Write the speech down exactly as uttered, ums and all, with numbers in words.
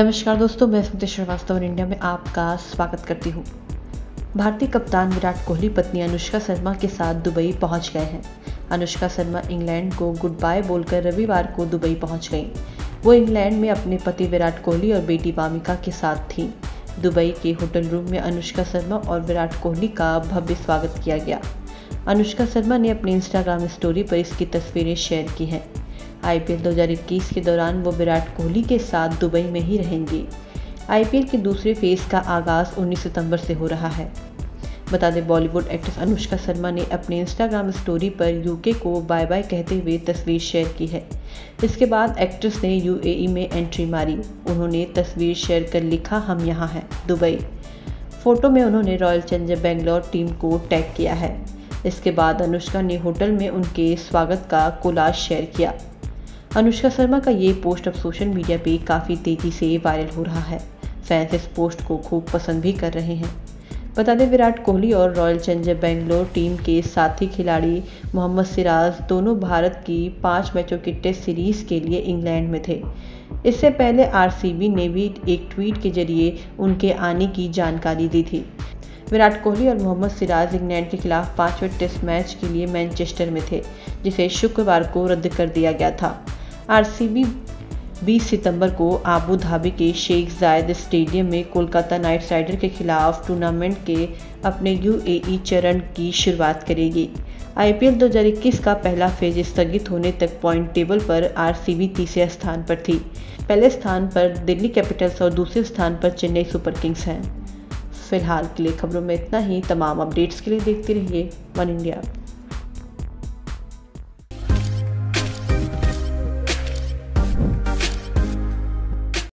नमस्कार दोस्तों, मैं स्मृति श्रीवास्तव और इंडिया में आपका स्वागत करती हूँ। भारतीय कप्तान विराट कोहली पत्नी अनुष्का शर्मा के साथ दुबई पहुँच गए हैं। अनुष्का शर्मा इंग्लैंड को गुड बाय बोलकर रविवार को दुबई पहुँच गईं। वो इंग्लैंड में अपने पति विराट कोहली और बेटी वामिका के साथ थीं। दुबई के होटल रूम में अनुष्का शर्मा और विराट कोहली का भव्य स्वागत किया गया। अनुष्का शर्मा ने अपने इंस्टाग्राम स्टोरी पर इसकी तस्वीरें शेयर की हैं। आईपीएल दो हज़ार इक्कीस के दौरान वो विराट कोहली के साथ दुबई में ही रहेंगी। आईपीएल के दूसरे फेज का आगाज उन्नीस सितंबर से हो रहा है। बता दें, बॉलीवुड एक्ट्रेस अनुष्का शर्मा ने अपने इंस्टाग्राम स्टोरी पर यूके को बाय बाय कहते हुए तस्वीर शेयर की है। इसके बाद एक्ट्रेस ने यूएई में एंट्री मारी। उन्होंने तस्वीर शेयर कर लिखा, हम यहाँ हैं दुबई। फोटो में उन्होंने रॉयल चैलेंजर बेंगलोर टीम को टैग किया है। इसके बाद अनुष्का ने होटल में उनके स्वागत का कोलाज शेयर किया। अनुष्का शर्मा का ये पोस्ट अब सोशल मीडिया पे काफ़ी तेज़ी से वायरल हो रहा है। फैंस इस पोस्ट को खूब पसंद भी कर रहे हैं। बता दें, विराट कोहली और रॉयल चैलेंजर बेंगलोर टीम के साथी खिलाड़ी मोहम्मद सिराज दोनों भारत की पाँच मैचों की टेस्ट सीरीज़ के लिए इंग्लैंड में थे। इससे पहले आरसीबी ने भी एक ट्वीट के जरिए उनके आने की जानकारी दी थी। विराट कोहली और मोहम्मद सिराज इंग्लैंड के खिलाफ पाँचवें टेस्ट मैच के लिए मैनचेस्टर में थे, जिसे शुक्रवार को रद्द कर दिया गया था। आरसीबी बीस सितंबर को आबू धाबी के शेख जायद स्टेडियम में कोलकाता नाइट राइडर के खिलाफ टूर्नामेंट के अपने यूएई चरण की शुरुआत करेगी। आईपीएल दो हज़ार इक्कीस का पहला फेज स्थगित होने तक पॉइंट टेबल पर आरसीबी तीसरे स्थान पर थी। पहले स्थान पर दिल्ली कैपिटल्स और दूसरे स्थान पर चेन्नई सुपर किंग्स हैं। फिलहाल के लिए खबरों में इतना ही। तमाम अपडेट्स के लिए देखते रहिए वन इंडिया।